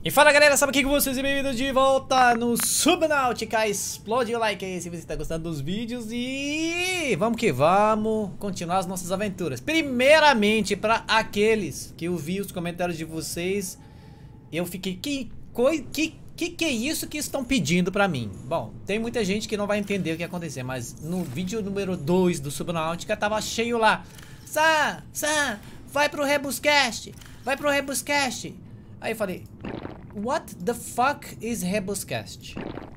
E fala galera, sabe o que com vocês e bem-vindos de volta no Subnautica. Explode o like aí se você está gostando dos vídeos e vamos que vamos continuar as nossas aventuras. Primeiramente, para aqueles que eu vi os comentários de vocês, eu fiquei, que é isso que estão pedindo pra mim? Bom, tem muita gente que não vai entender o que aconteceu, mas no vídeo número 2 do Subnautica tava cheio lá. Sam, vai pro Rebuscast, vai pro Rebuscast. Aí eu falei, what the fuck is Rebuscast?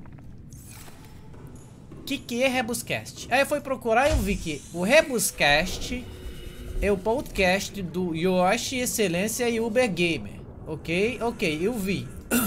Que é Rebuscast? Aí eu fui procurar e eu vi que o Rebuscast é o podcast do Yoshi Excelência e Uber Gamer. Ok, eu vi.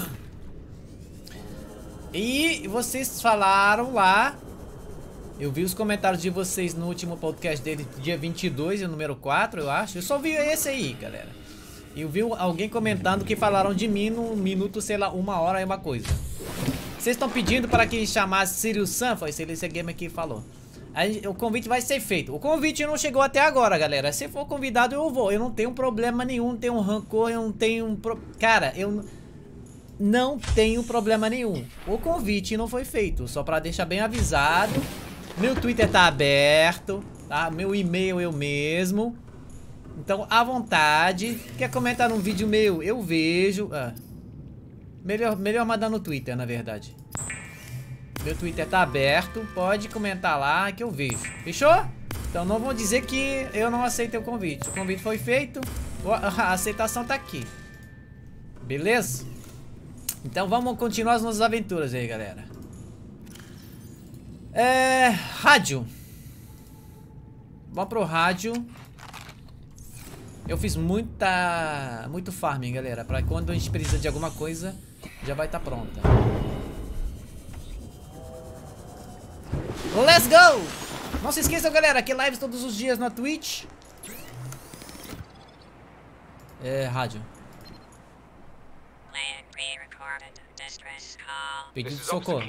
E vocês falaram lá, eu vi os comentários de vocês no último podcast dele, dia 22, o número 4, eu acho. Eu só vi esse aí, galera. Eu vi alguém comentando que falaram de mim no minuto, sei lá, 1 hora e uma coisa. Vocês estão pedindo para que chamasse Sirius Sam? Foi Sirius Gamer que falou. Aí, o convite vai ser feito. O convite não chegou até agora, galera. Se for convidado, eu vou. Eu não tenho problema nenhum, não tenho rancor, eu não tenho... Cara, eu não tenho problema nenhum. O convite não foi feito, só para deixar bem avisado. Meu Twitter tá aberto, tá? Meu e-mail eu mesmo. Então, à vontade. Quer comentar num vídeo meu? Eu vejo. Melhor mandar no Twitter, na verdade. Meu Twitter tá aberto. Pode comentar lá que eu vejo. Fechou? Então não vão dizer que eu não aceitei o convite. O convite foi feito. A aceitação tá aqui. Beleza? Então vamos continuar as nossas aventuras aí, galera. Rádio. Vamos pro rádio. Eu fiz muito farming, galera, pra quando a gente precisa de alguma coisa, já vai estar pronta. Let's go! Não se esqueçam, galera, que lives todos os dias na Twitch. Rádio. Pedido de socorro.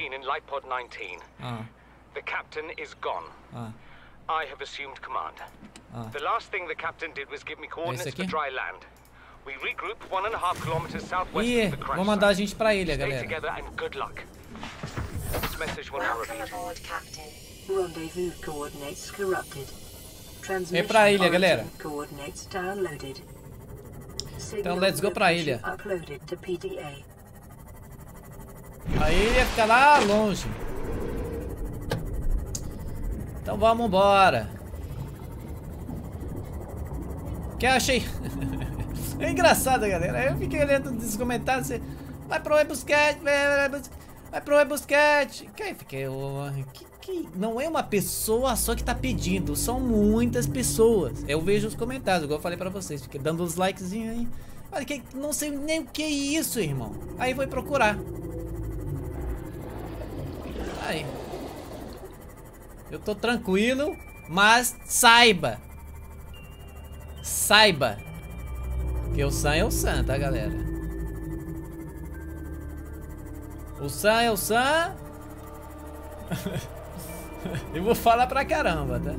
The captain is gone. I have assumed command. The last thing the captain did was give me coordinates for dry land. We regroup 1.5 kilometers southwest of the crash. Vou mandar a gente pra ilha, galera. Stay together and good luck. This message will now repeat. Rendezvous coordinates corrupted. É pra ilha, galera. Coordinates downloaded. Então, let's go pra ilha. Uploaded to PDA. A ilha fica lá longe. Então vamos embora. Que eu achei... É engraçado, galera. Eu fiquei olhando nos comentários. Vai pro Rebuscate, vai pro Rebuscate. Que não é uma pessoa só que tá pedindo. São muitas pessoas. Eu vejo os comentários, igual eu falei pra vocês. Fiquei dando os likezinhos aí. Olha, não sei nem o que é isso, irmão. Aí vou procurar. Aí. Eu tô tranquilo, mas saiba que o Sam é o Sam, tá, galera? O Sam é o Sam. Eu vou falar pra caramba, tá?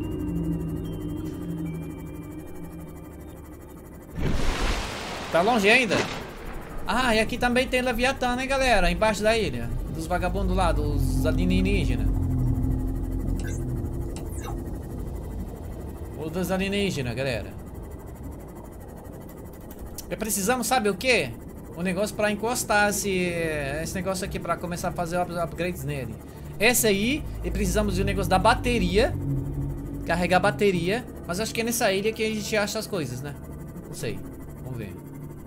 Tá longe ainda? Ah, e aqui também tem Leviatã, né, galera? Embaixo da ilha. Dos vagabundos lá, dos alienígenas. Ou dos alienígenas, galera. Precisamos, sabe o que? Um negócio pra encostar esse negócio aqui, pra começar a fazer upgrades nele. Esse aí, e precisamos de um negócio da bateria. Carregar a bateria. Mas acho que é nessa ilha que a gente acha as coisas, né? Não sei. Vamos ver.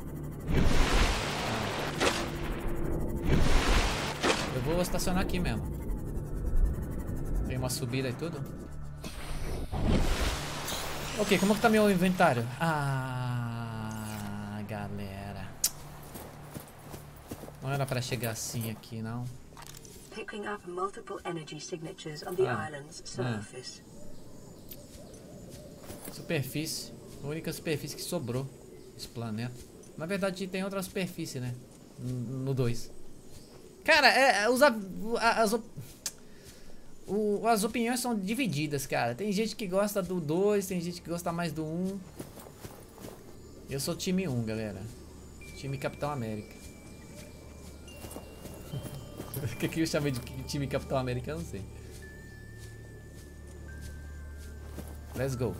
Eu vou estacionar aqui mesmo. Tem uma subida e tudo. Ok, como que tá meu inventário? Galera. Não era pra chegar assim aqui, não. Picking up multiple energy signatures on the island's surface. Superfície. A única superfície que sobrou desse planeta. Na verdade tem outra superfície, né? No 2. Cara, as opiniões são divididas, cara. Tem gente que gosta do 2, tem gente que gosta mais do 1. Eu sou time 1, galera. Time Capitão América. Por que eu chamei de time Capitão América? Eu não sei. Let's go.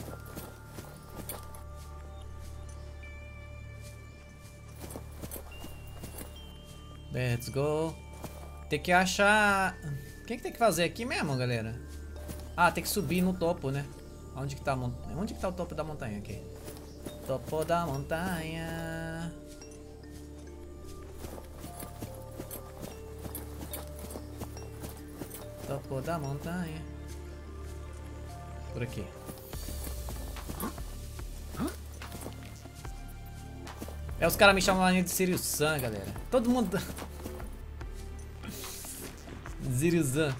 Let's go. Tem que achar... O que tem que fazer aqui mesmo, galera? Ah, tem que subir no topo, né? Onde que tá, Onde que tá o topo da montanha aqui? Topo da montanha. Topo da montanha. Por aqui. É, os caras me chamam de Sirius Sam, galera. Todo mundo... Sirius Sam.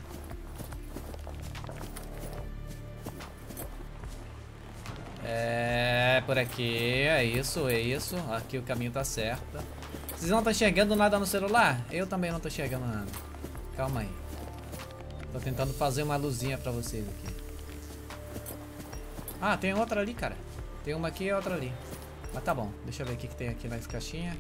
É, por aqui. É isso, é isso. Aqui o caminho tá certo. Vocês não estão enxergando nada no celular? Eu também não tô enxergando nada. Calma aí. Tô tentando fazer uma luzinha pra vocês aqui. Ah, tem outra ali, cara. Tem uma aqui e outra ali. Mas tá bom, deixa eu ver o que tem aqui nas caixinhas.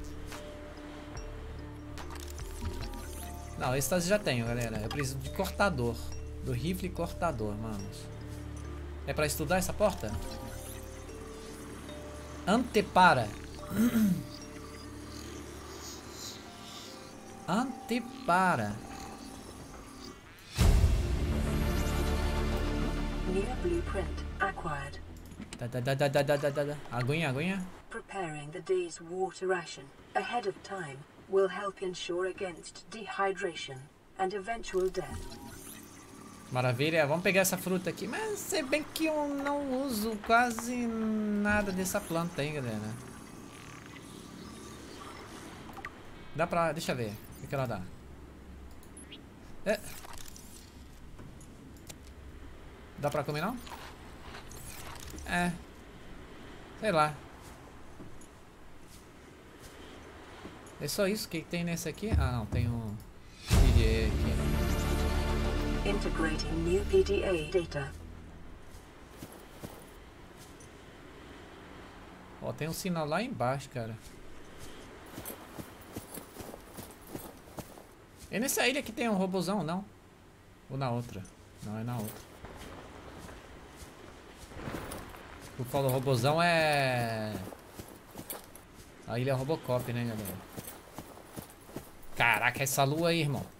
Não, esse já tenho, galera. Eu preciso de cortador. Do rifle cortador, manos. É pra estudar essa porta? Antepara. Antepara. New blueprint acquired. Aguinha, aguinha. Preparing the day's water ration ahead of time will help ensure against dehydration and eventual death. Maravilha, vamos pegar essa fruta aqui. Mas se bem que eu não uso quase nada dessa planta aí, galera. Dá pra... Deixa eu ver. O que ela dá? É. Dá pra comer não? É. Sei lá. É só isso que tem nesse aqui? Ah, não. Tem um PDA aqui. Integrating new PDA data. Ó, tem um sinal lá embaixo, cara. É nessa ilha que tem um robozão, não? Ou na outra? Não, é na outra. O que fala robozão é... A ilha Robocop, né, galera? Caraca, essa lua aí, irmão.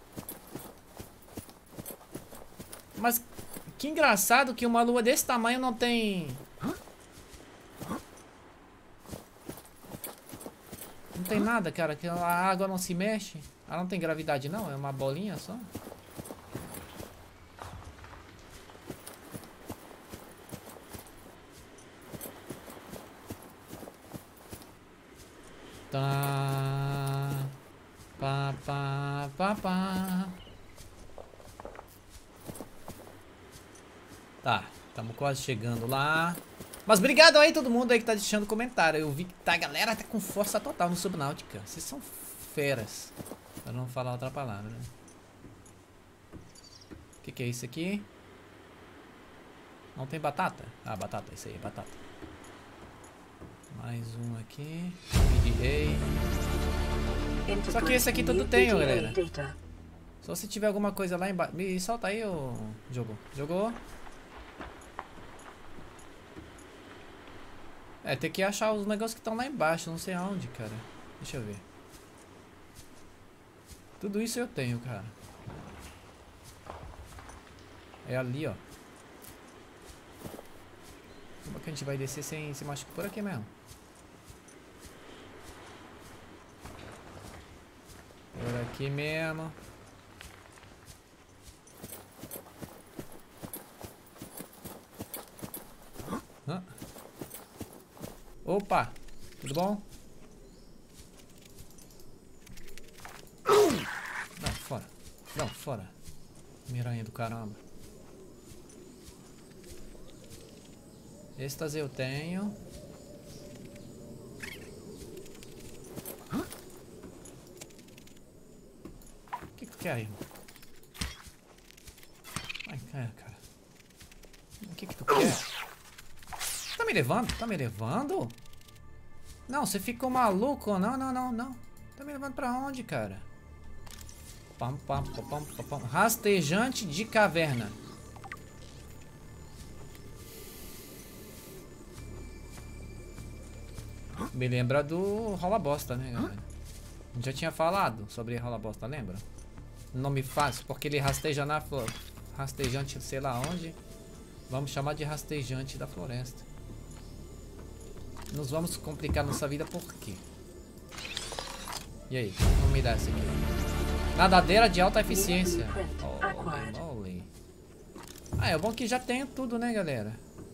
Mas que engraçado que uma lua desse tamanho não tem... Não tem nada, cara. Que a água não se mexe. Ela não tem gravidade, não. É uma bolinha só. Tá. Pá, pá, pá, pá. Tá, estamos quase chegando lá. Mas obrigado aí todo mundo aí que tá deixando comentário. Eu vi que a galera tá com força total no Subnáutica. Vocês são feras. Pra não falar outra palavra, né? O que é isso aqui? Não tem batata? Ah, batata, isso aí, batata. Mais um aqui. PDA. Só que esse aqui tudo tem, galera. Só se tiver alguma coisa lá embaixo. Me solta aí, ô... Jogou. Jogou. É, tem que achar os negócios que estão lá embaixo. Não sei aonde, cara. Deixa eu ver. Tudo isso eu tenho, cara. É ali, ó. Como é que a gente vai descer sem se machucar? Por aqui mesmo. Por aqui mesmo. Opa! Tudo bom? Não, fora. Não, fora. Miranha do caramba. Estas eu tenho. O que tu quer, irmão? Ai, cara. O que tu quer? Tá me levando? Tá me levando? Não, você ficou maluco? Não. Tá me levando pra onde, cara? Rastejante de caverna. Me lembra do Rola Bosta, né, galera? A gente já tinha falado sobre Rola Bosta, lembra? Nome fácil, porque ele rasteja na flor. Rastejante, sei lá onde. Vamos chamar de rastejante da floresta. Nos vamos complicar nossa vida por quê? E aí, vamos me dar essa aqui. Nadadeira de alta eficiência. Holy. Ah, é bom que já tenho tudo, né, galera?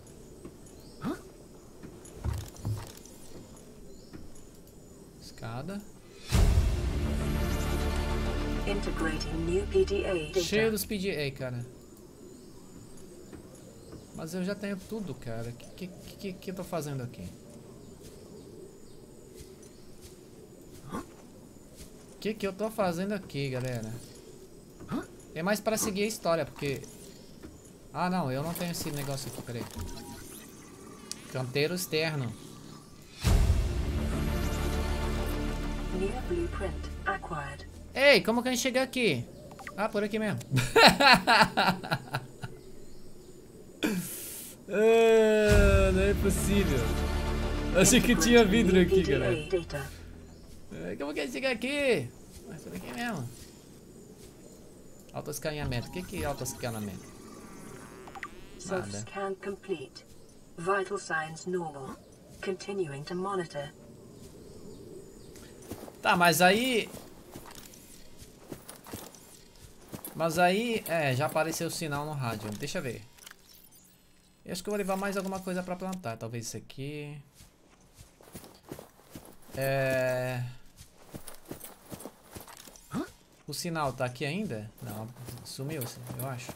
Escada. Cheio dos PDA, cara. Mas eu já tenho tudo, cara. Que eu tô fazendo aqui? Que eu tô fazendo aqui, galera? É mais pra seguir a história, porque... Ah, não, eu não tenho esse negócio aqui, peraí. Canteiro externo. Ei, como que a gente chega aqui? Ah, por aqui mesmo. Não é possível. Achei que tinha vidro aqui, galera. Como que a gente chega aqui? Mas por aqui mesmo. Autoescaneamento. O que é autoescaneamento? Nada. Scan complete. Vital signs normal. Continuing to monitor. Tá, mas aí... já apareceu o sinal no rádio. Deixa eu ver. Eu acho que eu vou levar mais alguma coisa pra plantar. Talvez isso aqui. O sinal tá aqui ainda? Não, sumiu, eu acho.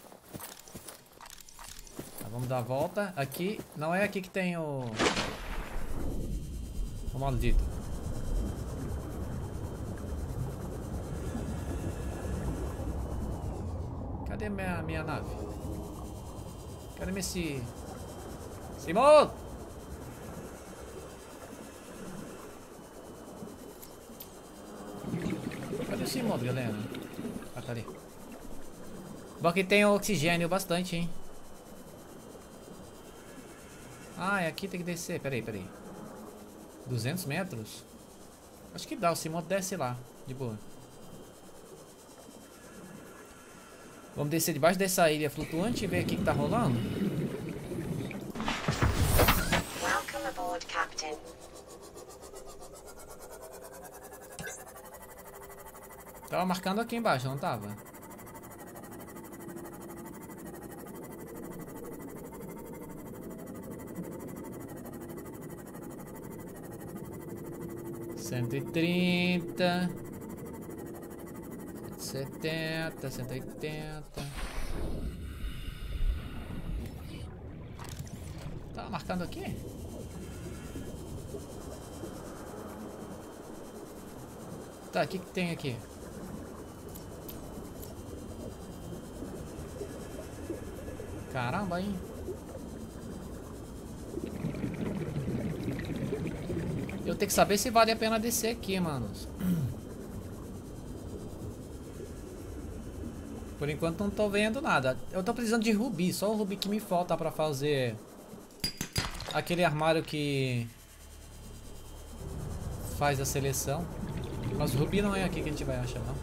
Tá, vamos dar a volta. Aqui, não é aqui que tem o maldito. Cadê minha nave? Cadê esse... Simon! Cadê esse modo, galera? Ah, tá ali. Bom que tem oxigênio bastante, hein? Ah, aqui tem que descer. Peraí. 200 metros? Acho que dá. O Simon desce lá. De boa. Vamos descer debaixo dessa ilha flutuante e ver o que tá rolando. Welcome aboard, Captain. Tava marcando aqui embaixo, não tava? $130, 70, 180. Tava marcando aqui? Tá, o que tem aqui? Caramba, hein? Eu tenho que saber se vale a pena descer aqui, manos. Por enquanto não tô vendo nada. Eu tô precisando de rubi, só o rubi que me falta pra fazer aquele armário que faz a seleção. Mas o rubi não é aqui que a gente vai achar, não.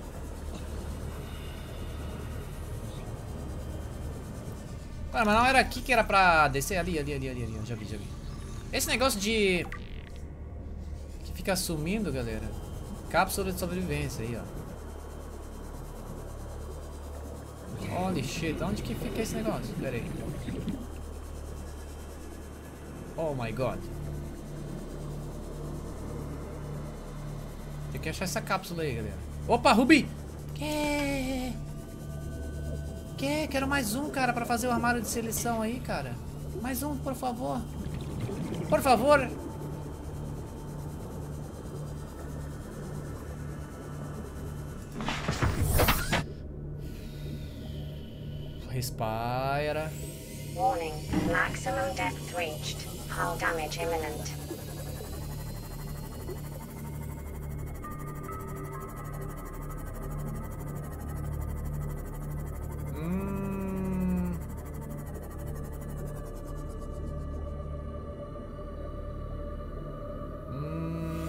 Ah, mas não era aqui que era pra descer? Ali. Já vi. Esse negócio de... que fica sumindo, galera. Cápsula de sobrevivência aí, ó. Holy shit, onde que fica esse negócio? Pera aí. Oh my god. Tem que achar essa cápsula aí, galera. Opa, Rubi! Quero mais um, cara, pra fazer o armário de seleção aí, cara. Mais um, por favor. Por favor. Respira. Warning, maximum depth reached. Hull damage imminent.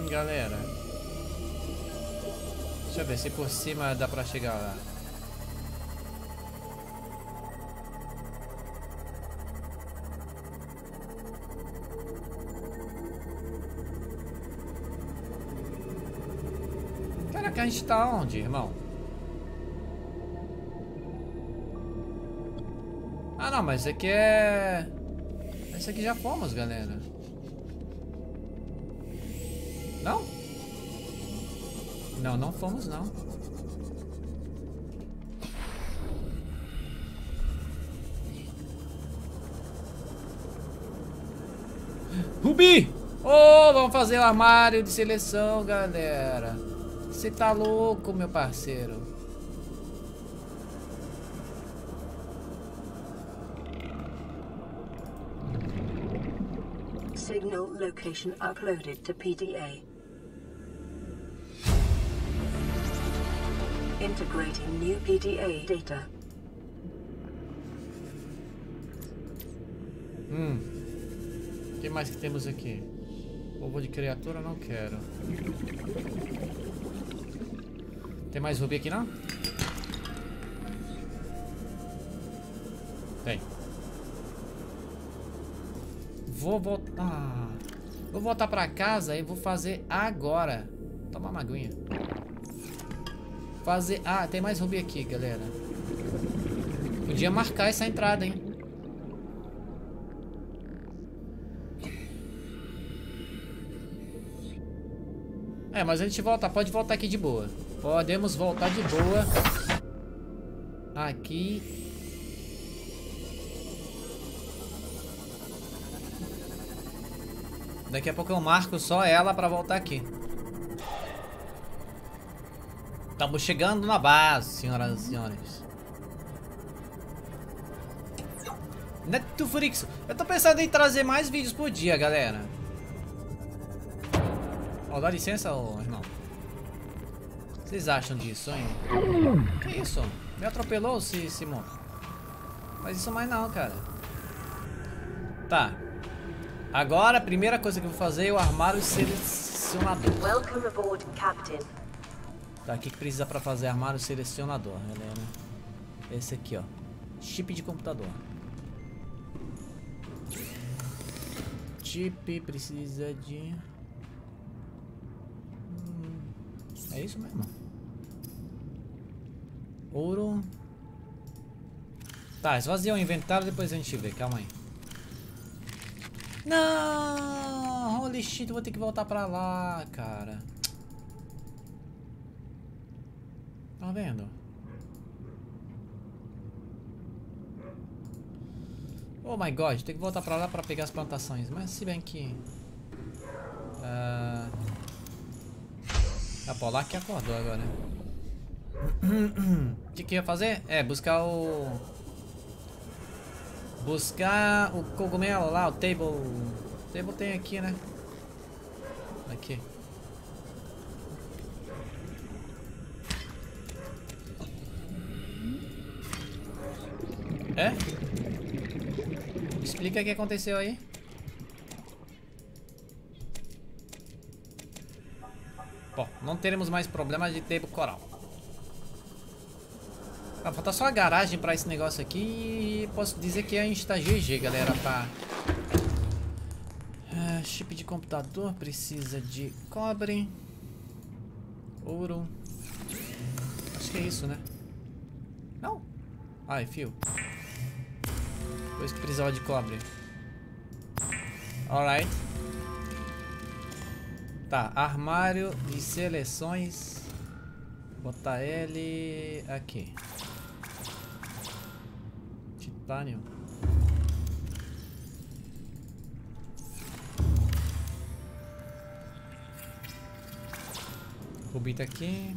galera. Deixa eu ver se por cima dá pra chegar lá. Caraca, a gente tá onde, irmão? Ah, não, mas esse aqui é... Esse aqui já fomos, galera. Não? Não, não fomos, não. Rubi! Oh, vamos fazer o armário de seleção, galera. Você tá louco, meu parceiro. Signal location uploaded to PDA. Integrating new PDA data. O que mais que temos aqui? Ovo de criatura, não quero. Tem mais rubi aqui, não? Tem. Vou voltar. Vou voltar pra casa e vou fazer agora. Tomar uma aguinha. Fazer... Ah, tem mais rubi aqui, galera. Podia marcar essa entrada, hein? É, mas a gente volta. Pode voltar aqui de boa. Podemos voltar de boa. Aqui. Daqui a pouco eu marco só ela pra voltar aqui. Estamos chegando na base, senhoras e senhores. Netflix. Eu tô pensando em trazer mais vídeos por dia, galera. Ó, dá licença, ô, irmão. O que vocês acham disso, hein? Que isso? Me atropelou, Simon? Faz isso mais não, cara. Tá. Agora, a primeira coisa que eu vou fazer é o armário selecionador. Welcome aboard, Captain. Tá, o que precisa pra fazer armário selecionador, galera? Esse aqui, ó. Chip de computador. Chip precisa de... É isso mesmo. Ouro. Tá, esvazia o inventário, depois a gente vê. Calma aí. Não! Holy shit, eu vou ter que voltar pra lá, cara. Tá vendo? Oh my god, tem que voltar pra lá pra pegar as plantações. Mas se bem que... A Polar que acordou agora. O que ia fazer? É, buscar o... Buscar o cogumelo lá, o table. O table tem aqui, né? Aqui. É? Explica o que aconteceu aí. Bom, não teremos mais problemas de table coral. Ah, falta só a garagem pra esse negócio aqui e posso dizer que a gente tá GG, galera, pra... chip de computador precisa de cobre, ouro. Acho que é isso, né? Não? Ai, fio. Pois que precisava de cobre. Alright. Tá, armário de seleções. Botar ele aqui. Titânio. Rubi tá aqui.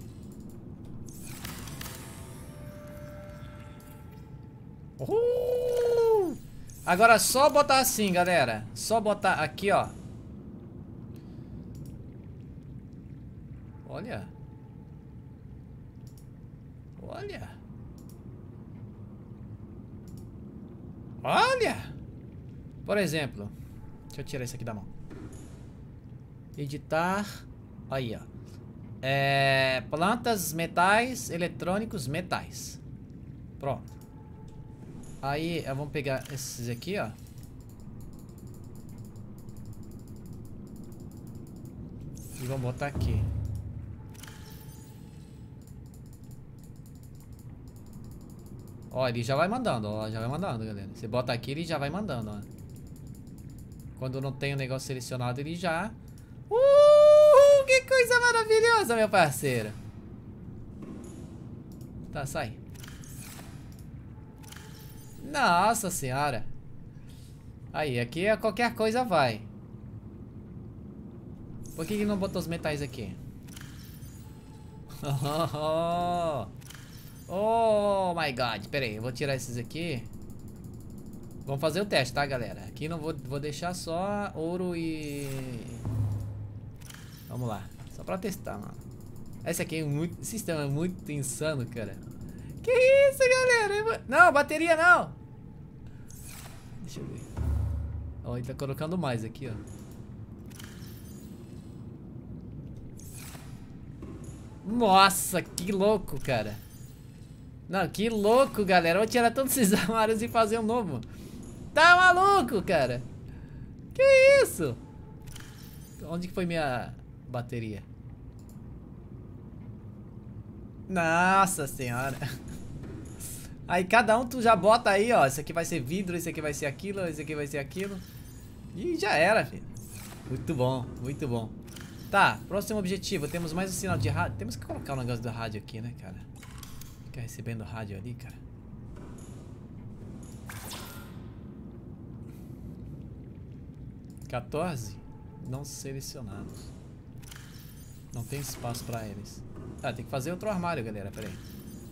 Agora é só botar assim, galera. Só botar aqui, ó. Olha. Olha. Olha. Por exemplo. Deixa eu tirar isso aqui da mão. Editar. Aí, ó. Plantas, metais, eletrônicos, metais. Pronto. Aí, vamos pegar esses aqui, ó. E vamos botar aqui. Ó, ele já vai mandando, ó. Já vai mandando, galera. Você bota aqui, ele já vai mandando, ó. Quando não tem o negócio selecionado, ele já... que coisa maravilhosa, meu parceiro. Tá, sai. Nossa senhora. Aí, aqui qualquer coisa vai. Por que não botou os metais aqui? Oh my god. Pera aí, eu vou tirar esses aqui. Vamos fazer o teste, tá, galera? Aqui não vou deixar só ouro e... Vamos lá. Só pra testar, mano. Esse aqui é muito... sistema é muito insano, cara. Que isso, galera? Não, bateria não. Deixa eu ver. Ó, ele tá colocando mais aqui, ó. Nossa, que louco, cara. Não, que louco, galera. Eu vou tirar todos esses armários e fazer um novo. Tá maluco, cara? Que isso? Onde que foi minha bateria? Nossa senhora. Aí cada um tu já bota aí, ó. Esse aqui vai ser vidro, esse aqui vai ser aquilo, esse aqui vai ser aquilo. E já era, filho. Muito bom, muito bom. Tá, próximo objetivo. Temos mais um sinal de rádio. Temos que colocar o negócio do rádio aqui, né, cara? Fica recebendo rádio ali, cara. (14) não selecionados. Não tem espaço pra eles. Ah, tem que fazer outro armário, galera. Pera aí.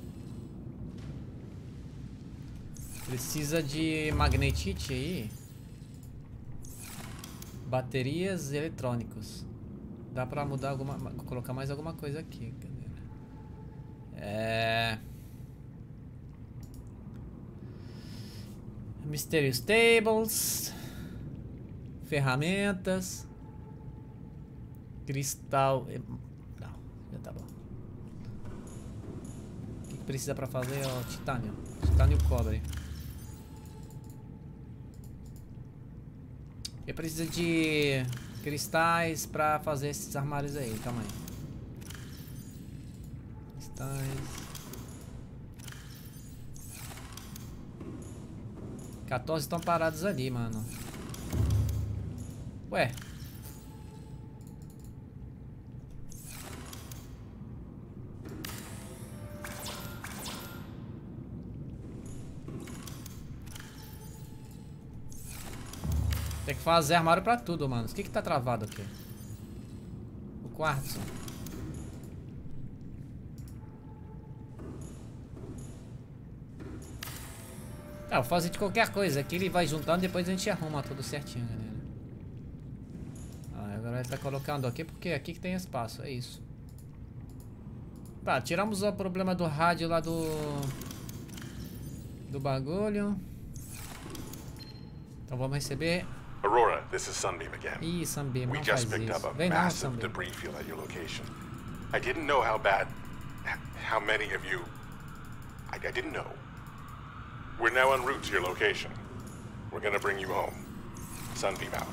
Precisa de magnetite aí. Baterias eletrônicos. Dá pra mudar alguma... colocar mais alguma coisa aqui, galera. Mysterious Tables. Ferramentas. Cristal. Não, já tá bom. O que precisa pra fazer? Ó, titânio. Titânio e cobre. E precisa de cristais pra fazer esses armários aí. Calma aí. Cristais. 14 estão parados ali, mano. Ué. Tem que fazer armário pra tudo, mano. O que tá travado aqui? O quartzo. Vou fazer de qualquer coisa. Aqui ele vai juntando e depois a gente arruma tudo certinho, galera. Agora ele tá colocando aqui porque aqui que tem espaço. É isso. Tá, tiramos o problema do rádio lá do bagulho. Então vamos receber. Aurora, this is Sunbeam again. Ih, Sunbeam, We just picked up a massive debris field at your location. I didn't know how many of you... I didn't know. We're now en route to your location. We're gonna bring you home. Sunbeam out.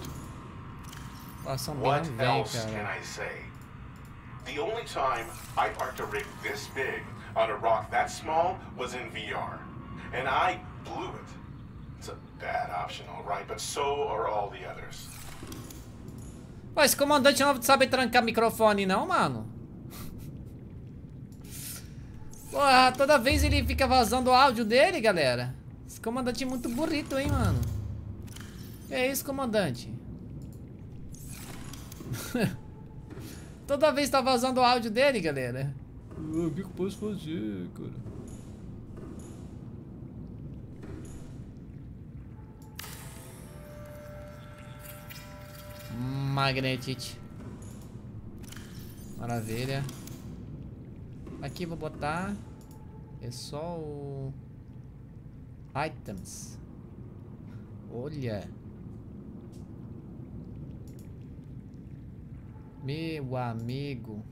What else can I say? The only time I parked a rig this big on a rock that small was in VR. And I blew it. It's a bad option, alright, but so are all the others. Pô, esse comandante não sabe trancar microfone não, mano. Porra, toda vez ele fica vazando o áudio dele, galera. Esse comandante é muito burrito, hein, mano. Que é isso, comandante? Toda vez tá vazando o áudio dele, galera. O que eu posso fazer, cara? Magnetite. Maravilha. Aqui vou botar. É só o items. Olha. Meu amigo.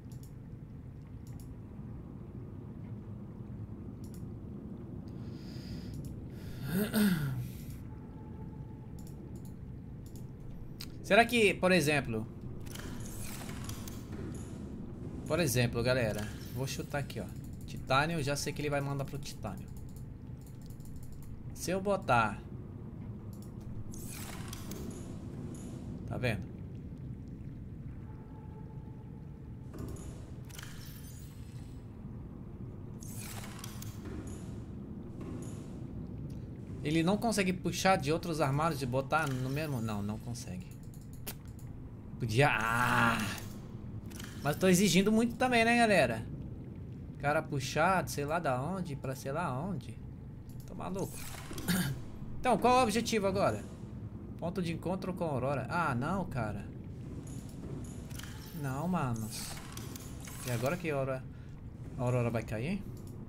Será que, por exemplo, galera, vou chutar aqui, ó. Titânio, eu já sei que ele vai mandar pro titânio. Se eu botar, tá vendo? Ele não consegue puxar de outros armários e botar no mesmo? Não, não consegue. Podia... Ah! Mas tô exigindo muito também, né, galera? Cara puxado, sei lá da onde, pra sei lá onde. Tô maluco. Então, qual é o objetivo agora? Ponto de encontro com a Aurora. Ah, não, cara. Não, manos. E agora que a Aurora vai cair?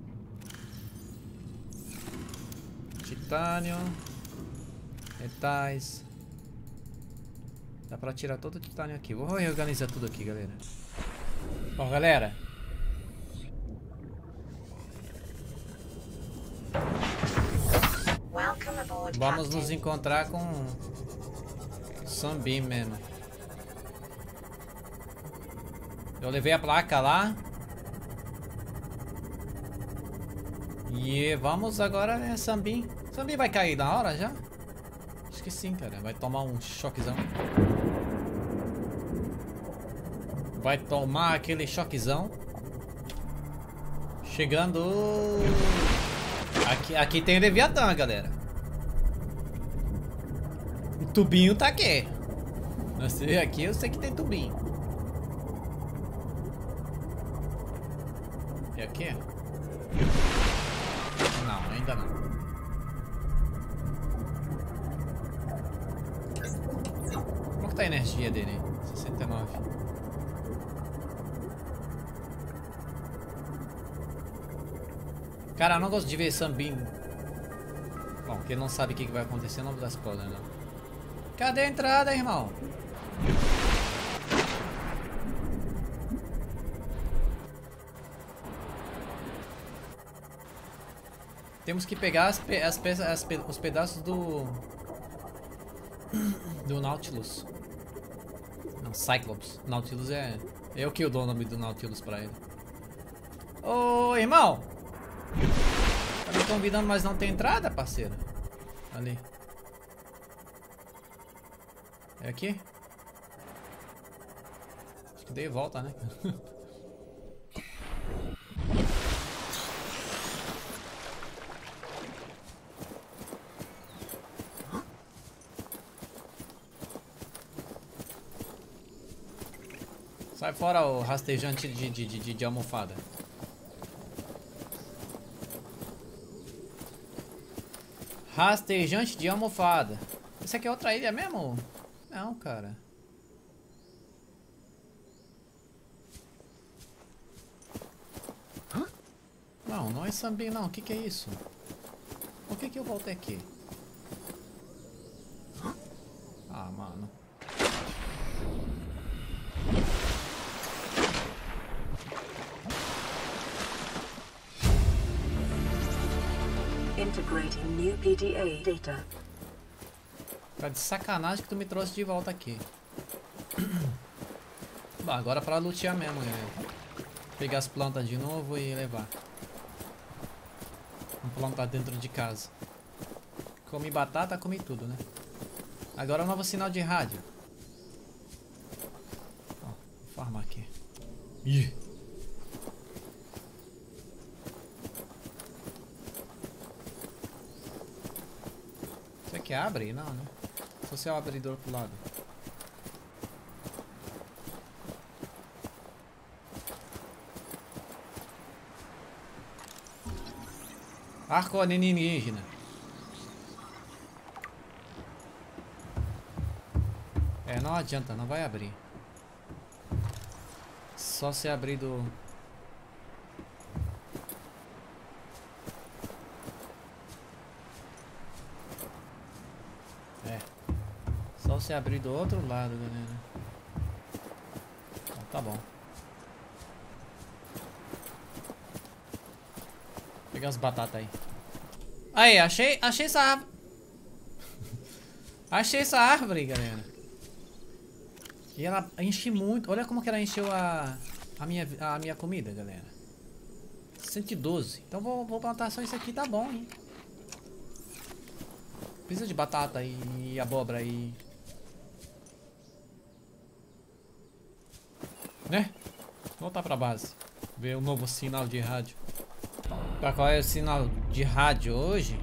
Titânio. Metais. Dá pra tirar todo o titânio aqui. Vou reorganizar tudo aqui, galera. Bom, galera. Vamos nos encontrar com Sunbeam mesmo. Eu levei a placa lá. E vamos agora, né, Sunbeam. Sunbeam vai cair na hora já? Acho que sim, cara. Vai tomar um choquezão. Vai tomar aquele choquezão. Chegando. Aqui tem o Leviatã, galera. O tubinho tá aqui. Aqui eu sei que tem tubinho. E aqui? Não, ainda não. Como que tá a energia dele? 69. Cara, eu não gosto de ver Sunbeam. Bom, quem não sabe o que vai acontecer, não vou dar spoiler, não. Cadê a entrada, irmão? Temos que pegar os pedaços do Nautilus. Não, Cyclops. Nautilus é... Eu que dou o nome do Nautilus pra ele. Ô, irmão! Tá me convidando, mas não tem entrada, parceiro? Ali. É aqui? Acho que dei volta, né? Sai fora o rastejante de almofada. Rastejante de almofada. Isso aqui é outra ilha mesmo? Não, cara. Não, não é Sunbeam não. O que é isso? Por que eu voltei aqui? Ah, mano. Integrating new PDA data. Tá de sacanagem que tu me trouxe de volta aqui. Bom, agora pra lutear mesmo, galera. Pegar as plantas de novo e levar. Vamos plantar dentro de casa. Comi batata, comi tudo, né? Agora o novo sinal de rádio. Ó, vou farmar aqui. Ih. Isso aqui abre? Não, né? Só se eu abrir do outro lado. Arco alienígena. É, não adianta, não vai abrir. Só se abrir do... É. Só se abrir do outro lado, galera. Tá bom. Vou pegar as batatas aí. Aí, achei essa árvore. Achei essa árvore, galera. E ela enche muito. Olha como que ela encheu a minha comida, galera. 112. Então vou plantar só isso aqui, tá bom, hein? Precisa de batata e abóbora e... né? Voltar pra base. Ver o novo sinal de rádio. Tá, qual é o sinal de rádio hoje?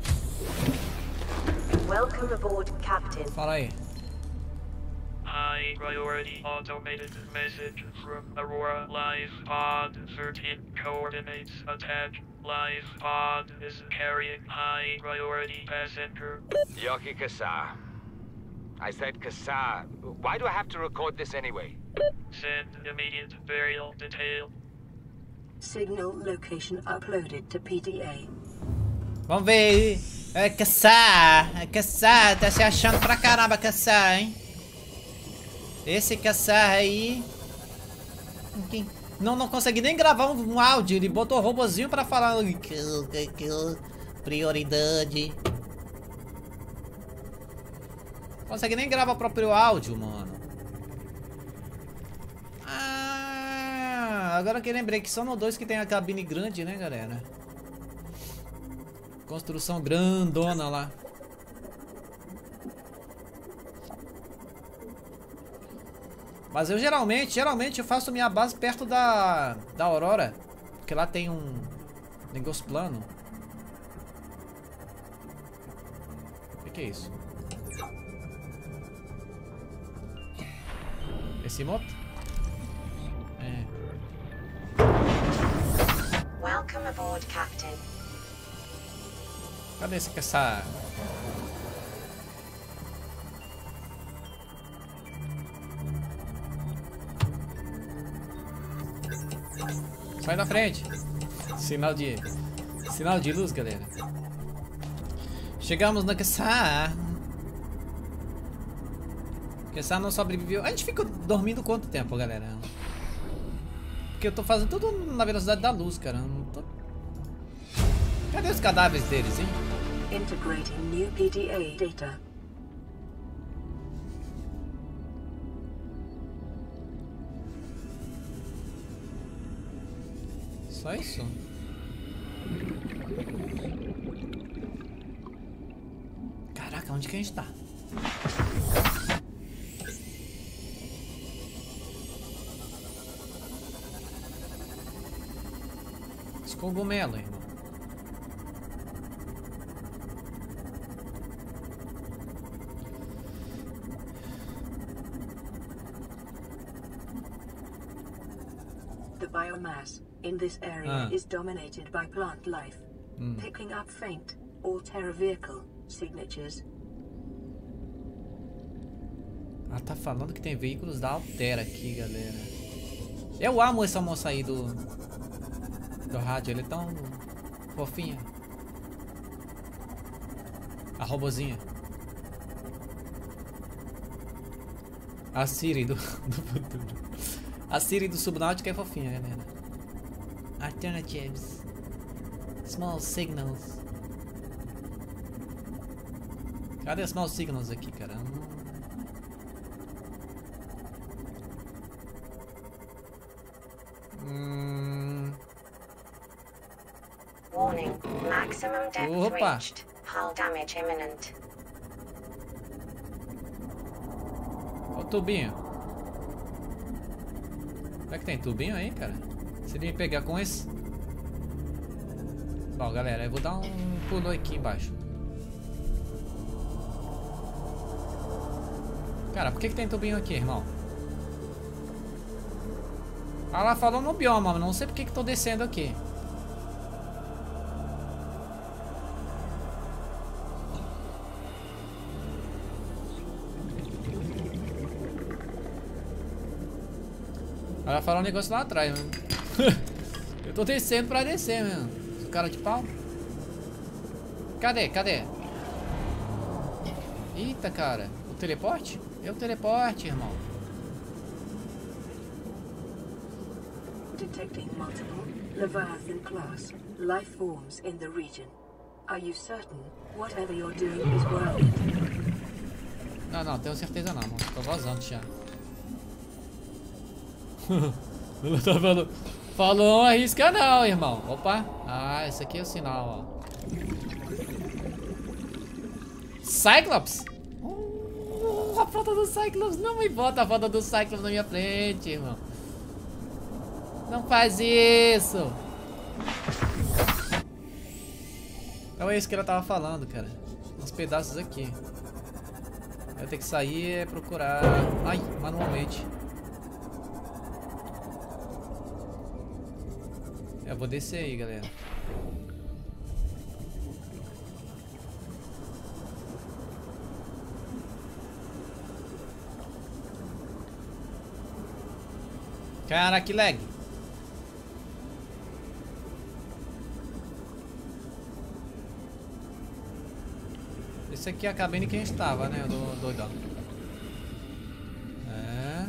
Welcome aboard, Captain. Fala aí. High priority automated message from Aurora Live Pod 13 coordinates attack. Live pod is carrying high priority passenger. Yoki Kassar. I said Kassar. Why do I have to record this anyway? Send immediate burial detail. Signal location uploaded to PDA. Vamos ver aí. É caçar, tá se achando pra caramba caçar, hein? Esse caçar aí... Não consegue nem gravar um áudio, ele botou o robozinho pra falar... prioridade. Não consegue nem gravar o próprio áudio, mano. Ah, agora que eu lembrei que só no 2 que tem a cabine grande, né, galera? Construção grandona lá. Mas eu geralmente eu faço minha base perto da Aurora, porque lá tem um negócio plano. O que é isso? Esse moto? É. Welcome aboard, Captain. Cadê essa... Sai da frente. Sinal de luz, galera. Chegamos na Kassar. Kassar não sobreviveu. A gente fica dormindo quanto tempo, galera? Porque eu tô fazendo tudo na velocidade da luz, cara. Não tô... Cadê os cadáveres deles, hein? Integrating new PDA data. Só isso? Caraca, onde que a gente tá? Esse cogumelo, irmão. The biomass in this area is dominated by plant life, picking up faint Altera vehicle signatures. Ah, tá falando que tem veículos da Altera aqui, galera. Eu amo essa moça aí do rádio, ele é tão fofinha. A robozinha. A Siri do futuro. A Siri do Subnáutica é fofinha, galera. Alternatives. Small signals. Cadê small signals aqui, cara? Warning. Maximum depth Opa. reached. Hull damage imminent. Ó o tubinho. Será que tem tubinho aí, cara? Se ele me pegar com esse... Bom, galera, eu vou dar um pulo aqui embaixo. Cara, por que tem tubinho aqui, irmão? Ah, lá falou no bioma, mas não sei por que tô descendo aqui. Ela falou um negócio lá atrás, mano. Eu tô descendo pra descer, mano. Sou cara de pau. Cadê? Eita, cara. O teleporte? É o teleporte, irmão. detecting multiple Leviathan class life forms in the region. Are you certain whatever you're doing is worth it? Não, tenho certeza não, mano. Tô vazando já. Ela tá falando. Falou, não arrisca não, irmão. Opa. Ah, esse aqui é o sinal, ó. Cyclops? A foto do Cyclops. Não me bota a foto do Cyclops na minha frente, irmão. Não faz isso. Então é isso que ela tava falando, cara. Uns pedaços aqui. Vai ter que sair e procurar. Ai, manualmente. Eu vou descer aí, galera. Cara, que lag. Esse aqui é a cabine que a gente tava, né? Do doidão. É.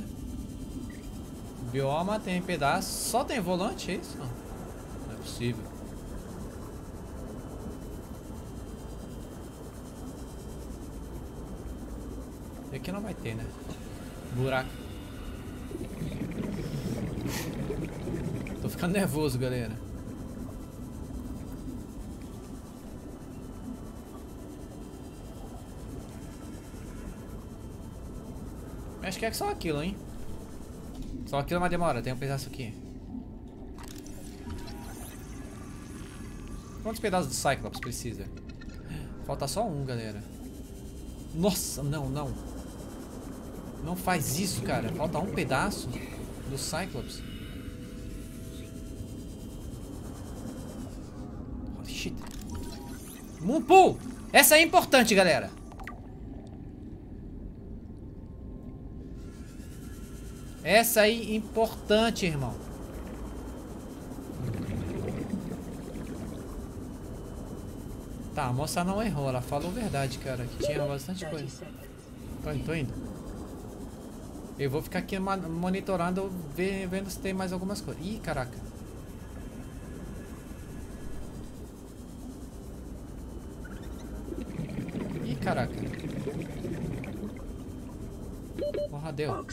Bioma tem pedaço. Só tem volante, é isso? Não é possível. E aqui não vai ter, né? Buraco. Tô ficando nervoso, galera. Acho que é só aquilo, hein? Só aquilo, mas demora. Tem um pedaço aqui. Quantos pedaços do Cyclops precisa? Falta só um, galera. Nossa, não. Não faz isso, cara. Falta um pedaço do Cyclops. Oh, shit. Moonpool! Essa é importante, galera. Essa aí é importante, irmão. Tá, a moça não errou. Ela falou a verdade, cara. Que tinha bastante coisa. Tô indo. Eu vou ficar aqui monitorando, vendo se tem mais algumas coisas. Ih, caraca. Ih, caraca. Porra, deu.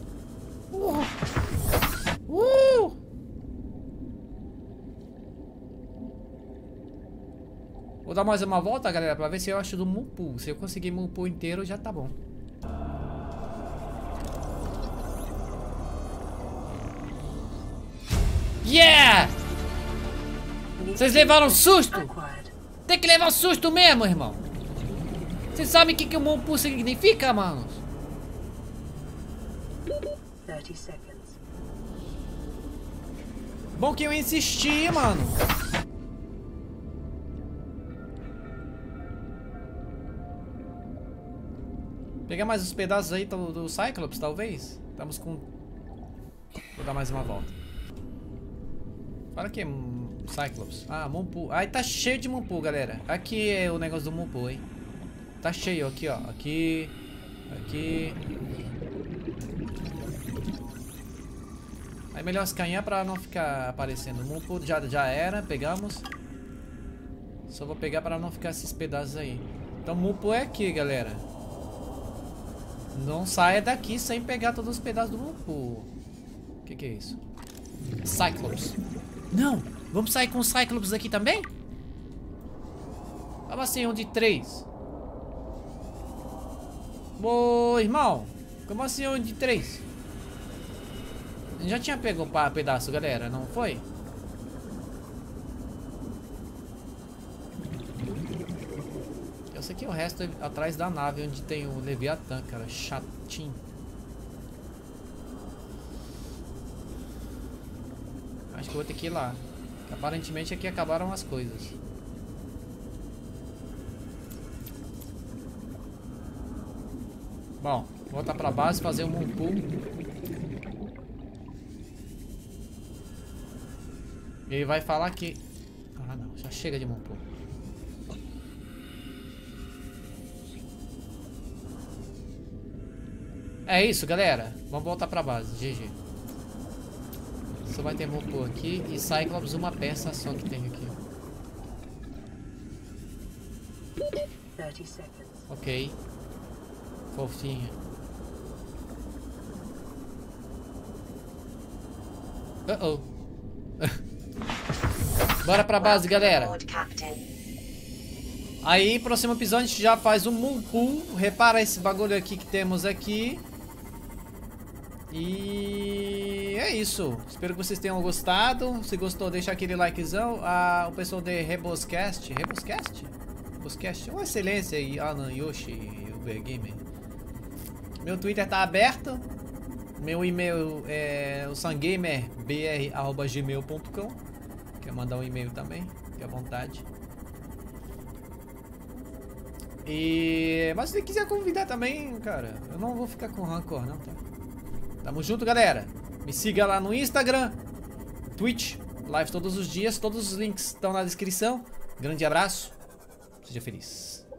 Vou dar mais uma volta, galera, pra ver se eu acho do Moonpool. Se eu conseguir Moonpool inteiro, já tá bom. Yeah! Vocês levaram susto? Tem que levar susto mesmo, irmão. Vocês sabem o que o Moonpool significa, manos? 30 seconds. Bom que eu insisti, mano. Pegar mais os pedaços aí do Cyclops, talvez. Estamos com... Vou dar mais uma volta. Fala aqui, Cyclops. Ah, Moonpool. Ai, tá cheio de Moonpool, galera. Aqui é o negócio do Moonpool, hein. Tá cheio, aqui, ó. Aqui. Aí melhor escanear pra não ficar aparecendo. Moonpool já era, pegamos. Só vou pegar pra não ficar esses pedaços aí. Então Moonpool é aqui, galera. Não saia daqui sem pegar todos os pedaços do Moonpool. O que é isso? Cyclops. Não! Vamos sair com o Cyclops aqui também? Tava assim, um de 3. Ô, irmão. Como assim um de 3? A gente já tinha pego um pedaço, galera, não foi? Esse aqui é o resto atrás da nave, onde tem o Leviatã, cara. Chatinho. Acho que eu vou ter que ir lá. Aparentemente aqui acabaram as coisas. Bom, voltar pra base, fazer um Moonpool. Ele vai falar que... Ah não, já chega de Moonpool. É isso, galera. Vamos voltar pra base. GG. Só vai ter motor aqui. E Cyclops uma peça só que tem aqui. 30 seconds. Ok. Fofinha. Uh-oh. Bora pra base, galera. Aí, próximo episódio a gente já faz um moon pool. Repara esse bagulho aqui que temos aqui. E é isso. Espero que vocês tenham gostado. Se gostou, deixa aquele likezão. O pessoal de Reboscast. Reboscast? Reboscast. Uma excelência aí, Alan, Yoshi e o Gamer. Meu Twitter tá aberto. Meu e-mail é o sangamerbr@gmail.com. Quer mandar um e-mail também? Fique à vontade. Mas se você quiser convidar também, cara, eu não vou ficar com rancor, não, tá? Tamo junto, galera. Me siga lá no Instagram, Twitch, live todos os dias. Todos os links estão na descrição. Grande abraço. Seja feliz.